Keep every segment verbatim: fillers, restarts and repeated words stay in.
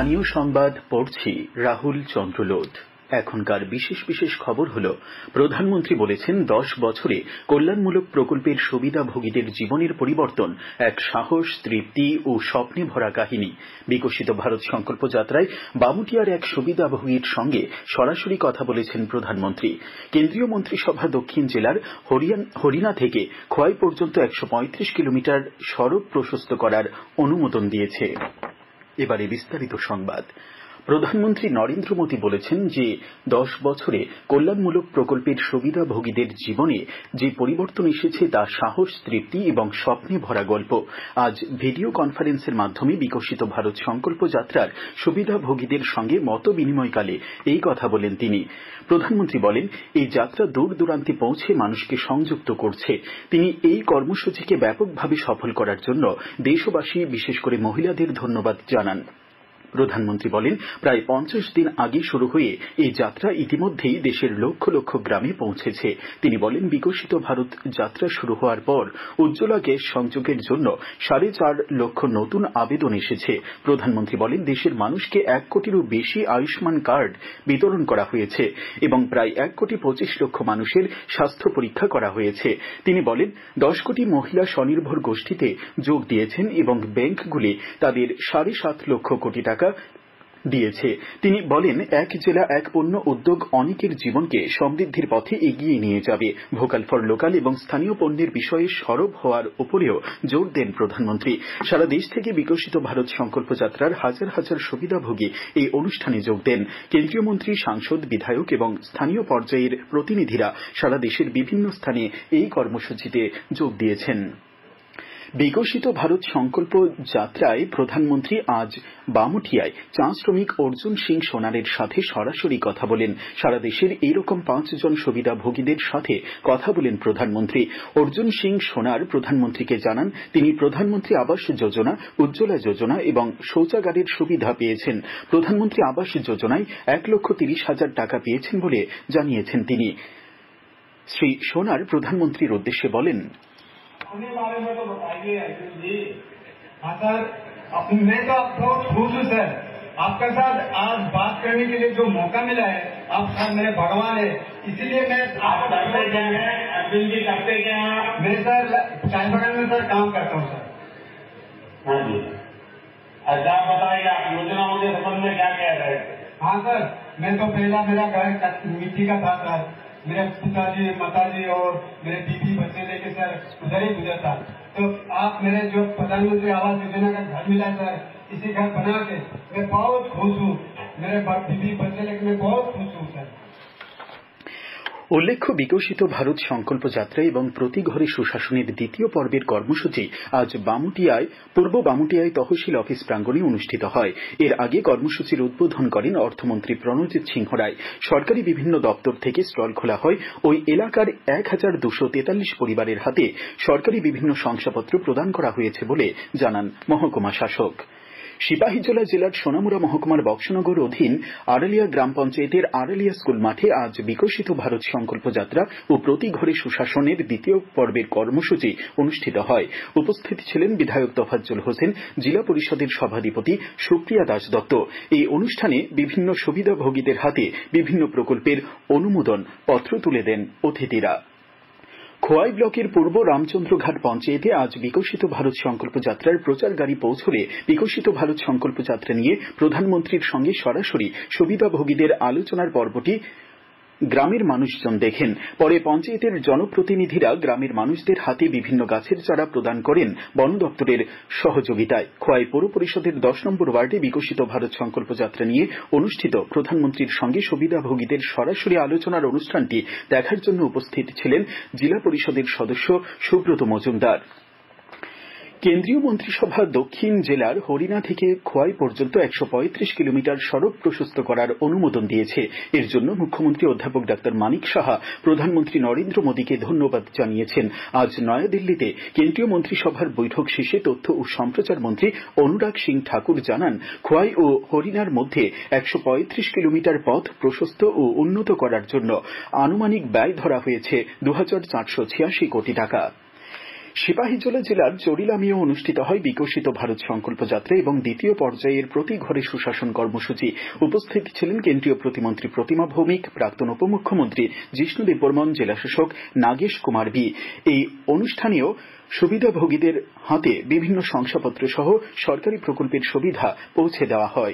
স্থানীয় সংবাদ পড়ছি রাহুল চন্দ্রলোধ। এখনকার বিশেষ বিশেষ খবর হল, প্রধানমন্ত্রী বলেছেন দশ বছরে কল্যাণমূলক প্রকল্পের সুবিধাভোগীদের জীবনের পরিবর্তন এক সাহস, তৃপ্তি ও স্বপ্নে ভরা কাহিনী। বিকশিত ভারত সংকল্প যাত্রায় বামুটিয়ার এক সুবিধাভোগীর সঙ্গে সরাসরি কথা বলেছেন প্রধানমন্ত্রী। কেন্দ্রীয় মন্ত্রিসভা দক্ষিণ জেলার হরিণা থেকে খোয়াই পর্যন্ত একশো পঁয়ত্রিশ কিলোমিটার সড়ক প্রশস্ত করার অনুমোদন দিয়েছে। এবারে বিস্তারিত সংবাদ। প্রধানমন্ত্রী নরেন্দ্র মোদী বলেছেন যে দশ বছরে কল্যাণমূলক প্রকল্পের সুবিধাভোগীদের জীবনে যে পরিবর্তন এসেছে তা সাহস, তৃপ্তি এবং স্বপ্নে ভরা গল্প। আজ ভিডিও কনফারেন্সের মাধ্যমে বিকশিত ভারত সংকল্প যাত্রার সুবিধাভোগীদের সঙ্গে মত বিনিময়কালে এই কথা বলেন তিনি। প্রধানমন্ত্রী বলেন, এই যাত্রা দূর দূরান্তে পৌঁছে মানুষকে সংযুক্ত করছে। তিনি এই কর্মসূচিকে ব্যাপকভাবে সফল করার জন্য দেশবাসী, বিশেষ করে মহিলাদের ধন্যবাদ জানান। প্রধানমন্ত্রী বলেন, প্রায় পঞ্চাশ দিন আগে শুরু হয়ে এই যাত্রা ইতিমধ্যেই দেশের লক্ষ লক্ষ গ্রামে পৌঁছেছে। তিনি বলেন, বিকশিত ভারত যাত্রা শুরু হওয়ার পর উজ্জ্বলা গ্যাস সংযোগের জন্য সাড়ে চার লক্ষ নতুন আবেদন এসেছে। প্রধানমন্ত্রী বলেন, দেশের মানুষকে এক কোটিরও বেশি আয়ুষ্মান কার্ড বিতরণ করা হয়েছে এবং প্রায় এক কোটি পঁচিশ লক্ষ মানুষের স্বাস্থ্য পরীক্ষা করা হয়েছে। তিনি বলেন, দশ কোটি মহিলা স্বনির্ভর গোষ্ঠীতে যোগ দিয়েছেন এবং ব্যাংকগুলি তাদের সাড়ে সাত লক্ষ কোটি টাকা দিয়েছে। তিনি বলেন, এক জেলা এক পণ্য উদ্যোগ অনেকের জীবনকে সমৃদ্ধির পথে এগিয়ে নিয়ে যাবে। ভোকাল ফর লোকাল এবং স্থানীয় পণ্যের বিষয়ে সরব হওয়ার উপরেও জোর দেন প্রধানমন্ত্রী। সারা দেশ থেকে বিকশিত ভারত সংকল্প যাত্রার হাজার হাজার সুবিধাভোগী এই অনুষ্ঠানে যোগ দেন। কেন্দ্রীয় মন্ত্রী, সাংসদ, বিধায়ক এবং স্থানীয় পর্যায়ের প্রতিনিধিরা সারা দেশের বিভিন্ন স্থানে এই কর্মসূচিতে যোগ দিয়েছেন। বিকশিত ভারত সংকল্প যাত্রায় প্রধানমন্ত্রী আজ বামুটিয়ায় চা শ্রমিক অর্জুন সিং সোনারের সাথে সরাসরি কথা বলেন। সারা দেশের এইরকম পাঁচজন সুবিধাভোগীদের সাথে কথা বলেন প্রধানমন্ত্রী। অর্জুন সিং সোনার প্রধানমন্ত্রীকে জানান, তিনি প্রধানমন্ত্রী আবাস যোজনা, উজ্জ্বলা যোজনা এবং শৌচাগারের সুবিধা পেয়েছেন। প্রধানমন্ত্রী আবাস যোজনায় এক লক্ষ তিরিশ হাজার টাকা পেয়েছেন বলে জানিয়েছেন তিনি। শ্রী সোনার প্রধানমন্ত্রীর উদ্দেশ্যে বলেন, अपने बारे में तो बताइए अर्जुन जी। हाँ सर, मैं तो बहुत खुश हूँ सर, आपके साथ आज बात करने के लिए जो मौका मिला है। आप सर मेरे भगवान है, इसीलिए मैं आप करते क्या है अर्जुन जी, करते क्या है? मैं सर चाय बागान में सर काम करता हूँ सर। हाँ जी, अच्छा आप बताइए, आप योजना मुझे समझ में क्या कह रहे हैं? हाँ सर, मैं तो पहला मेरा घर मिट्टी का था सर, मेरे पिताजी, माताजी और मेरे बीबी बच्चे लेके सर उधर ही गुजरता। तो आप मेरे जो प्रधानमंत्री आवास योजना का घर मिला सर, इसी घर बना के मैं बहुत खुश हूँ। मेरे बीबी बच्चे लेके मैं बहुत खुश हूँ सर। উল্লেখ্য, বিকশিত ভারত সংকল্প যাত্রা এবং প্রতি ঘরে সুশাসনের দ্বিতীয় পর্বের কর্মসূচি আজ বামুটিয়ায় পূর্ব বামুটিয়ায় তহসিল অফিস প্রাঙ্গণে অনুষ্ঠিত হয়। এর আগে কর্মসূচির উদ্বোধন করেন অর্থমন্ত্রী প্রণজিৎ সিংহ রায়। সরকারি বিভিন্ন দপ্তর থেকে স্টল খোলা হয়। ওই এলাকার এক হাজার দুশো তেতাল্লিশ পরিবারের হাতে সরকারি বিভিন্ন শংসাপত্র প্রদান করা হয়েছে বলে জানান মহকুমা শাসক। সিপাহীজলা জেলার সোনামুড়া মহকুমার বক্সনগর অধীন আড়ালিয়া গ্রাম পঞ্চায়েতের আড়ালিয়া স্কুল মাঠে আজ বিকশিত ভারত সংকল্প যাত্রা ও প্রতি ঘরে সুশাসনের দ্বিতীয় পর্বের কর্মসূচি অনুষ্ঠিত হয়। উপস্থিত ছিলেন বিধায়ক তোফাজ্জল হোসেন, জেলা পরিষদের সভাধিপতি সুপ্রিয়া দাস দত্ত। এই অনুষ্ঠানে বিভিন্ন সুবিধাভোগীদের হাতে বিভিন্ন প্রকল্পের অনুমোদন পত্র তুলে দেন অতিথিরা। খোয়াই ব্লকের পূর্ব রামচন্দ্রঘাট পঞ্চায়েতে আজ বিকশিত ভারত সংকল্প যাত্রার প্রচার গাড়ি পৌঁছলে বিকশিত ভারত সংকল্প যাত্রা নিয়ে প্রধানমন্ত্রীর সঙ্গে সরাসরি সুবিধাভোগীদের আলোচনার পর্বটি গ্রামের মানুষজন দেখেন। পরে পঞ্চায়েতের জনপ্রতিনিধিরা গ্রামের মানুষদের হাতে বিভিন্ন গাছের চারা প্রদান করেন বন দপ্তরের সহযোগিতায়। খোয়াই পৌর পরিষদের দশ নম্বর ওয়ার্ডে বিকশিত ভারত সংকল্প যাত্রা নিয়ে অনুষ্ঠিত প্রধানমন্ত্রীর সঙ্গে সুবিধাভোগীদের সরাসরি আলোচনার অনুষ্ঠানটি দেখার জন্য উপস্থিত ছিলেন জেলা পরিষদের সদস্য সুব্রত মজুমদার। কেন্দ্রীয় মন্ত্রিসভা দক্ষিণ জেলার হরিণা থেকে খোয়াই পর্যন্ত একশো পঁয়ত্রিশ কিলোমিটার সড়ক প্রশস্ত করার অনুমোদন দিয়েছে। এর জন্য মুখ্যমন্ত্রী অধ্যাপক ডাক্তার মানিক সাহা প্রধানমন্ত্রী নরেন্দ্র মোদীকে ধন্যবাদ জানিয়েছেন। আজ নয়াদিল্লিতে কেন্দ্রীয় মন্ত্রিসভার বৈঠক শেষে তথ্য ও সম্প্রচার মন্ত্রী অনুরাগ সিং ঠাকুর জানান, খোয়াই ও হরিণার মধ্যে একশো পঁয়ত্রিশ কিলোমিটার পথ প্রশস্ত ও উন্নত করার জন্য আনুমানিক ব্যয় ধরা হয়েছে দু হাজার চারশো ছিয়াশি কোটি টাকা। সিপাহীজলা জেলার চরিলামিও অনুষ্ঠিত হয় বিকশিত ভারত সংকল্প যাত্রা এবং দ্বিতীয় পর্যায়ের প্রতি ঘরে সুশাসন কর্মসূচি। উপস্থিত ছিলেন কেন্দ্রীয় প্রতিমন্ত্রী প্রতিমা ভৌমিক, প্রাক্তন উপমুখ্যমন্ত্রী জিষ্ণু দেববর্মন, জেলাশাসক নাগেশ কুমার বি। এই অনুষ্ঠানেও সুবিধাভোগীদের হাতে বিভিন্ন শংসাপত্র সহ সরকারি প্রকল্পের সুবিধা পৌঁছে দেওয়া হয়।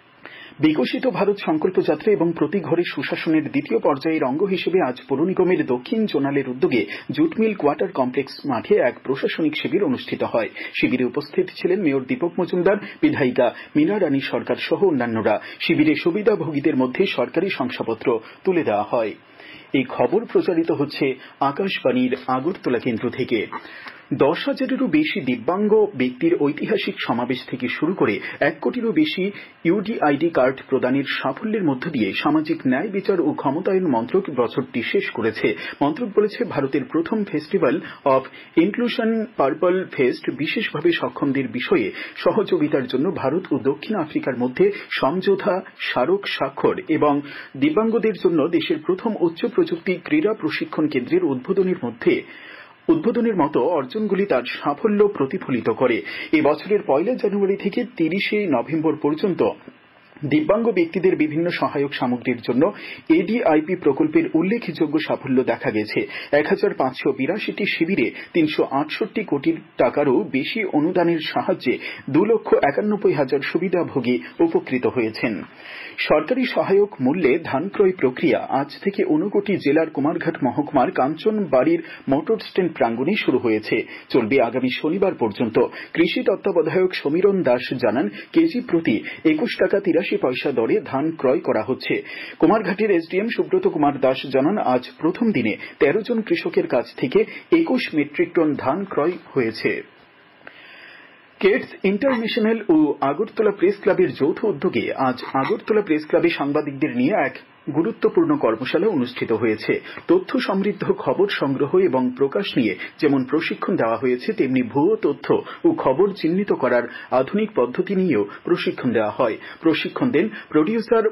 বিকশিত ভারত সংকল্প যাত্রা এবং প্রতি ঘরে সুশাসনের দ্বিতীয় পর্যায়ের অঙ্গ হিসেবে আজ পৌর নিগমের দক্ষিণ জোনালের উদ্যোগে জুটমিল কোয়ার্টার কমপ্লেক্স মাঠে এক প্রশাসনিক শিবির অনুষ্ঠিত হয়। শিবিরে উপস্থিত ছিলেন মেয়র দীপক মজুমদার, বিধায়িকা মীনা রানী সরকার সহ অন্যান্যরা। শিবিরে সুবিধাভোগীদের মধ্যে সরকারি শংসাপত্র তুলে দেওয়া হয়। এই খবর প্রচারিত হচ্ছে আকাশবাণীর আগরতলা কেন্দ্র থেকে। দশ হাজারেরও বেশি দিব্যাঙ্গ ব্যক্তির ঐতিহাসিক সমাবেশ থেকে শুরু করে এক কোটিরও বেশি ইউডিআইডি কার্ড প্রদানের সাফল্যের মধ্য দিয়ে সামাজিক ন্যায় বিচার ও ক্ষমতায়ন মন্ত্রক বছরটি শেষ করেছে। মন্ত্রক বলেছে, ভারতের প্রথম festival of inclusion purple fest বিশেষভাবে সক্ষমদের বিষয়ে সহযোগিতার জন্য ভারত ও দক্ষিণ আফ্রিকার মধ্যে সমঝোতা স্মারক স্বাক্ষর এবং দিব্যাঙ্গদের জন্য দেশের প্রথম উচ্চ প্রযুক্তি ক্রীড়া প্রশিক্ষণ কেন্দ্রের উদ্বোধনের মধ্যে উদ্বোধনের মতো অর্জনগুলি তার সাফল্য প্রতিফলিত করে। এবছরের পয়লা জানুয়ারি থেকে তিরিশে নভেম্বর পর্যন্ত দিব্যাঙ্গ ব্যক্তিদের বিভিন্ন সহায়ক সামগ্রীর জন্য এডিআইপি প্রকল্পের উল্লেখযোগ্য সাফল্য দেখা গেছে। এক হাজার পাঁচশো বিরাশিটি শিবিরে তিনশো আটষট্টি কোটি টাকারও বেশি অনুদানের সাহায্যে দু লক্ষ একানব্বই হাজার সুবিধাভোগী উপকৃত হয়েছেন। সরকারি সহায়ক মূল্যে ধান ক্রয় প্রক্রিয়া আজ থেকে ঊনকোটি জেলার কুমারঘাট মহকুমার কাঞ্চনবাড়ির মোটর স্ট্যান্ড প্রাঙ্গণে শুরু হয়েছে, চলবে আগামী শনিবার পর্যন্ত। কৃষি তত্ত্বাবধায়ক সমীরণ দাস জানান, কেজি প্রতি একুশ টাকা তিরাশি পয়সা দরে ধান ক্রয় করা হচ্ছে। কুমারঘাটের এসডিএম সুব্রত কুমার দাস জানান, আজ প্রথম দিনে তেরো জন কৃষকের কাছ থেকে একুশ মেট্রিক টন ধান ক্রয় হয়েছে। কেটস ইন্টারন্যাশনাল ও আগরতলা প্রেস ক্লাবের যৌথ উদ্যোগে আজ আগরতলা প্রেস ক্লাবে সাংবাদিকদের নিয়ে এক গুরুত্বপূর্ণ কর্মশালা অনুষ্ঠিত হয়েছে। তথ্য সমৃদ্ধ খবর সংগ্রহ এবং প্রকাশ নিয়ে যেমন প্রশিক্ষণ দেওয়া হয়েছে, তেমনি ভুয়ো তথ্য ও খবর চিহ্নিত করার আধুনিক পদ্ধতি নিয়েও প্রশিক্ষণ দেওয়া হয়। প্রশিক্ষণ দেন প্রডিউসার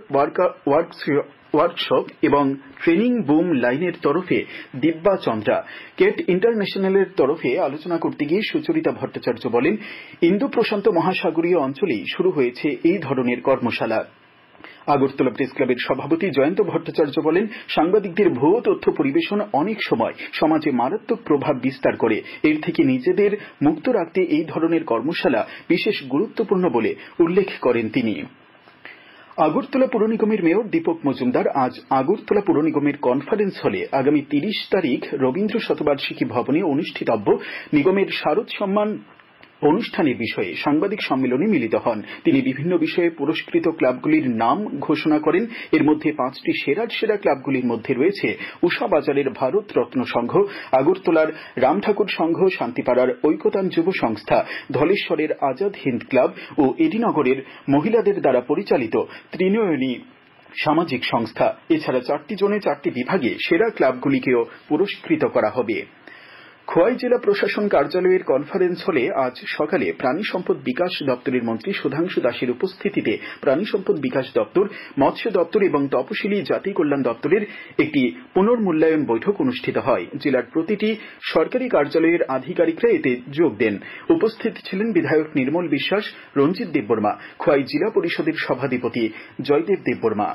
ওয়ার্কশপ এবং ট্রেনিং বুম লাইনের তরফে দিব্যা চন্দ্রা। কেট ইন্টারন্যাশনালের তরফে আলোচনা করতে গিয়ে সুচরিতা ভট্টাচার্য বলেন, ইন্দো প্রশান্ত মহাসাগরীয় অঞ্চলেই শুরু হয়েছে এই ধরনের কর্মশালা। আগরতলা প্রেস ক্লাবের সভাপতি জয়ন্ত ভট্টাচার্য বলেন, সাংবাদিকদের ভুয়ো তথ্য পরিবেশন অনেক সময় সমাজে মারাত্মক প্রভাব বিস্তার করে। এর থেকে নিজেদের মুক্ত রাখতে এই ধরনের কর্মশালা বিশেষ গুরুত্বপূর্ণ বলে উল্লেখ করেন তিনি। আগরতলা পুর নিগমের মেয়র দীপক মজুমদার আজ আগরতলা পুর নিগমের কনফারেন্স হলে আগামী তিরিশ তারিখ রবীন্দ্র শতবার্ষিকী ভবনে অনুষ্ঠিতব্য নিগমের শারদ সম্মান অনুষ্ঠানের বিষয়ে সাংবাদিক সম্মেলনে মিলিত হন। তিনি বিভিন্ন বিষয়ে পুরস্কৃত ক্লাবগুলির নাম ঘোষণা করেন। এর মধ্যে পাঁচটি সেরার সেরা ক্লাবগুলির মধ্যে রয়েছে উষা বাজারের ভারত রত্ন সংঘ, আগরতলার রামঠাকুর সংঘ, শান্তিপাড়ার ঐকতান যুব সংস্থা, ধলেশ্বরের আজাদ হিন্দ ক্লাব ও এডিনগরের মহিলাদের দ্বারা পরিচালিত ত্রিনয়নী সামাজিক সংস্থা। এছাড়া চারটি জোনে চারটি বিভাগে সেরা ক্লাবগুলিকেও পুরস্কৃত করা হবে। খোয়াই জেলা প্রশাসন কার্যালয়ের কনফারেন্স হলে আজ সকালে প্রাণী সম্পদ বিকাশ দপ্তরের মন্ত্রী সুধাংশু দাসের উপস্থিতিতে প্রাণী সম্পদ বিকাশ দপ্তর, মৎস্য দপ্তর এবং তপশিলি জাতি কল্যাণ দপ্তরের একটি পুনর্মূল্যায়ন বৈঠক অনুষ্ঠিত হয়। জেলার প্রতিটি সরকারি কার্যালয়ের আধিকারিকরা এতে যোগ দেন। উপস্থিত ছিলেন বিধায়ক নির্মল বিশ্বাস, রঞ্জিত দেববর্মা, খোয়াই জেলা পরিষদের সভাধিপতি জয়দেব দেববর্মা।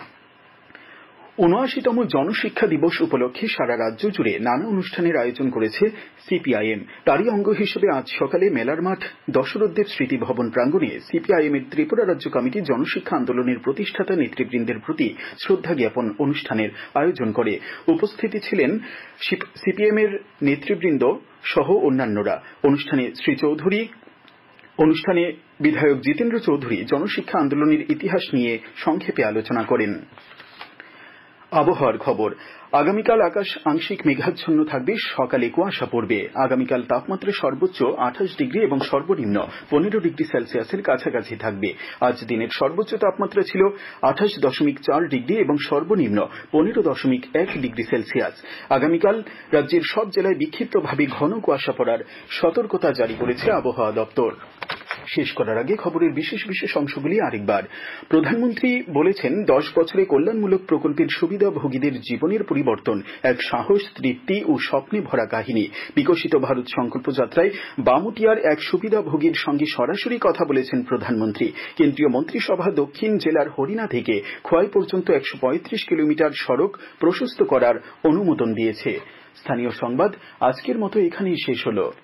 উনআশিতম জনশিক্ষা দিবস উপলক্ষে সারা রাজ্য জুড়ে নানা অনুষ্ঠানের আয়োজন করেছে সিপিআইএম। তারই অঙ্গ হিসেবে আজ সকালে মেলার মাঠ দশরথদেব স্মৃতি ভবন প্রাঙ্গণে সিপিআইএম এর ত্রিপুরা রাজ্য কমিটি জনশিক্ষা আন্দোলনের প্রতিষ্ঠাতা নেতৃবৃন্দের প্রতি শ্রদ্ধা জ্ঞাপন অনুষ্ঠানের আয়োজন করে। উপস্থিতি ছিলেন সিপিএম এর নেতৃবৃন্দ সহ অন্যান্যরা। অনুষ্ঠানে শ্রী চৌধুরী অনুষ্ঠানে বিধায়ক জিতেন্দ্র চৌধুরী জনশিক্ষা আন্দোলনের ইতিহাস নিয়ে সংক্ষেপে আলোচনা করেন। আবহাওয়ার খবর। আগামীকাল আকাশ আংশিক মেঘাচ্ছন্ন থাকবে, সকালে কুয়াশা পড়বে। আগামীকাল তাপমাত্রা সর্বোচ্চ আঠাশ ডিগ্রি এবং সর্বনিম্ন পনেরো ডিগ্রি সেলসিয়াসের কাছাকাছি থাকবে। আজ দিনের সর্বোচ্চ তাপমাত্রা ছিল আঠাশ দশমিক চার ডিগ্রি এবং সর্বনিম্ন পনেরো দশমিক এক ডিগ্রি সেলসিয়াস। আগামীকাল রাজ্যের সব জেলায় বিক্ষিপ্তভাবে ঘন কুয়াশা পড়ার সতর্কতা জারি করেছে আবহাওয়া দপ্তর। শেষ করার আগে খবরের বিশেষ বিশেষ অংশগুলি আরেকবার। প্রধানমন্ত্রী বলেছেন, দশ বছরে কল্যাণমূলক প্রকল্পের সুবিধাভোগীদের জীবনের পরিবর্তন পরিবর্তন এক সাহস, তৃপ্তি ও স্বপ্নে ভরা কাহিনী। বিকশিত ভারত সংকল্প যাত্রায় বামুটিয়ার এক সুবিধাভোগীর সঙ্গে সরাসরি কথা বলেছেন প্রধানমন্ত্রী। কেন্দ্রীয় মন্ত্রিসভা দক্ষিণ জেলার হরিণা থেকে খোয়াই পর্যন্ত একশো পঁয়ত্রিশ কিলোমিটার সড়ক প্রশস্ত করার অনুমোদন দিয়েছে। স্থানীয় সংবাদ আজকের মতো এখানেই শেষ হলো।